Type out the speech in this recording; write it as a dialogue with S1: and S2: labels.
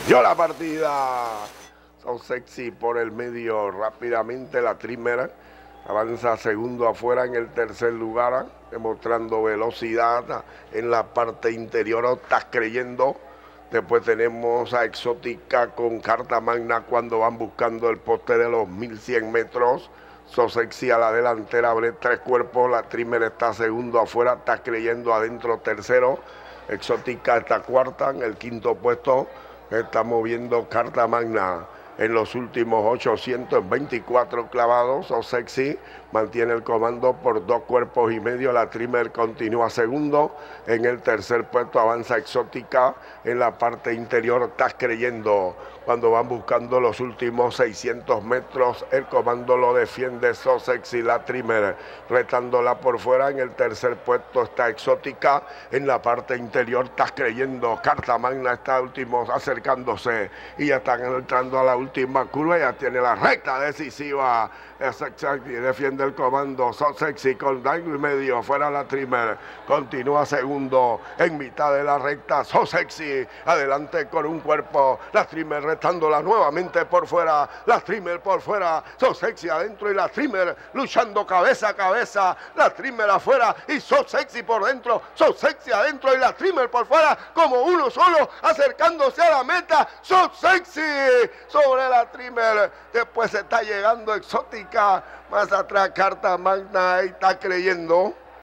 S1: Dio la partida. So Sexy por el medio rápidamente. La trimmer avanza segundo afuera en el tercer lugar, demostrando velocidad en la parte interior. ¿Estás creyendo? Después tenemos a Exótica con Carta Magna cuando van buscando el poste de los 1100 metros. So Sexy a la delantera, abre tres cuerpos. La trimmer está segundo afuera, está creyendo adentro tercero. Exótica está cuarta, en el quinto puesto está moviendo Carta Magna. En los últimos 824 clavados, So Sexy mantiene el comando por 2 cuerpos y medio. La trimmer continúa segundo. En el tercer puesto avanza Exótica. En la parte interior, Estás creyendo. Cuando van buscando los últimos 600 metros, el comando lo defiende So Sexy. La trimmer retándola por fuera. En el tercer puesto está Exótica. En la parte interior, Estás creyendo. Carta Magna está último acercándose y ya están entrando a la última curva. Ya tiene la recta decisiva. Sexy defiende el comando. So Sexy con daño y medio fuera. La trimmer continúa segundo en mitad de la recta. So Sexy adelante con un cuerpo. La trimmer retándola nuevamente por fuera. La trimmer por fuera. So Sexy adentro y la trimmer luchando cabeza a cabeza. La trimmer afuera y So Sexy por dentro. So Sexy adentro y la trimmer por fuera como uno solo acercándose a la meta. So Sexy sobre la trimmer. Después está llegando Exótica. Más atrás Carta Magna y Está creyendo.